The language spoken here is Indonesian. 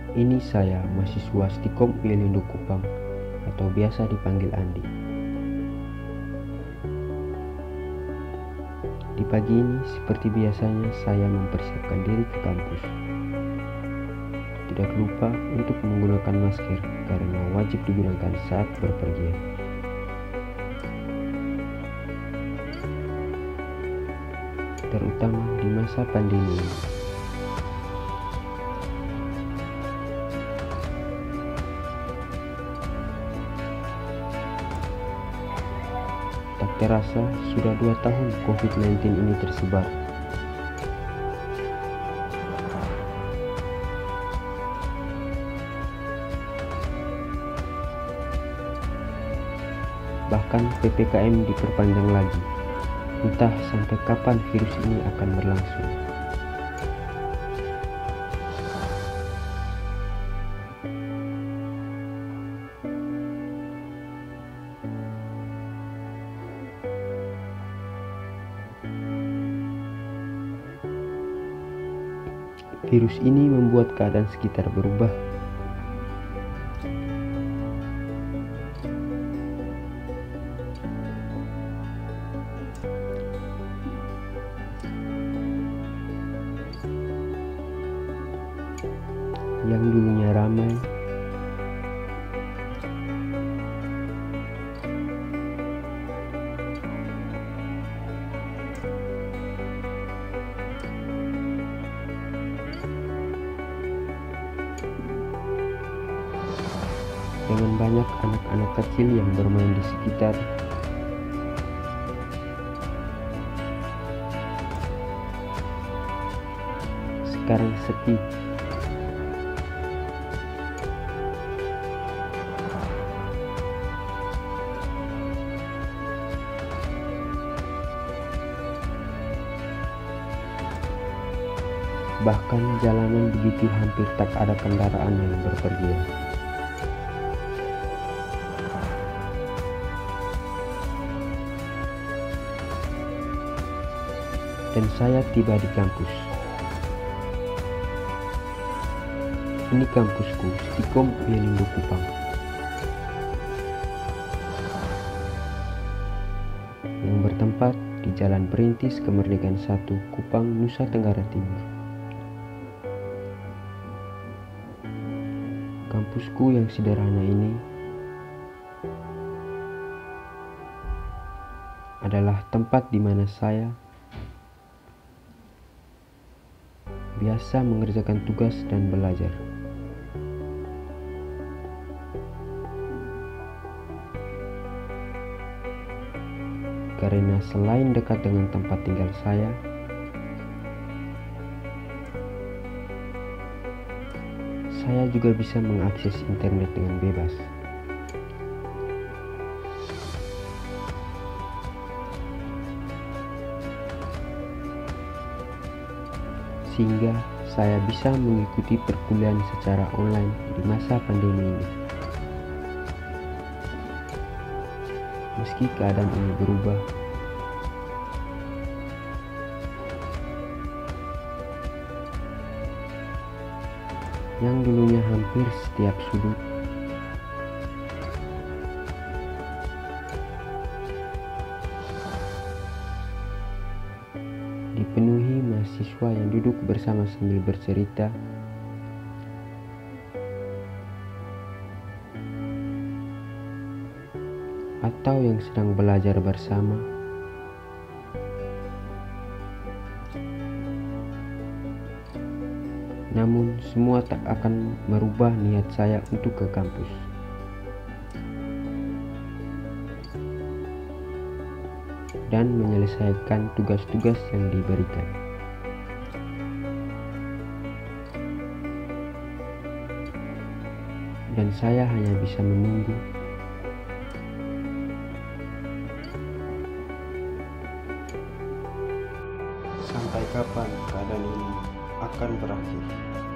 Ini saya, mahasiswa Stikom Illindo Kupang, atau biasa dipanggil Andi. Di pagi ini, seperti biasanya, saya mempersiapkan diri ke kampus. Tidak lupa untuk menggunakan masker karena wajib digunakan saat berpergian. Terutama di masa pandemi ini. Tak terasa sudah 2 tahun COVID-19 ini tersebar. Bahkan PPKM diperpanjang lagi. Entah sampai kapan virus ini akan berlangsung. Virus ini membuat keadaan sekitar berubah. Yang dulunya ramai, dengan banyak anak-anak kecil yang bermain di sekitar, sekarang sepi. Bahkan jalanan begitu hampir tak ada kendaraan yang berpergian. Dan saya tiba di kampus. Ini kampusku, Stikom Illindo Kupang, yang bertempat di Jalan Perintis Kemerdekaan 1, Kupang, Nusa Tenggara Timur. Kampusku yang sederhana ini adalah tempat di mana saya biasa mengerjakan tugas dan belajar. Karena selain dekat dengan tempat tinggal saya juga bisa mengakses internet dengan bebas. Sehingga saya bisa mengikuti perkuliahan secara online di masa pandemi ini. Meski keadaan ini berubah, yang dulunya hampir setiap sudut dipenuhi mahasiswa yang duduk bersama sambil bercerita, atau yang sedang belajar bersama, namun semua tak akan merubah niat saya untuk ke kampus. Dan menyelesaikan tugas-tugas yang diberikan. Dan saya hanya bisa menunggu sampai kapan keadaan ini akan berakhir.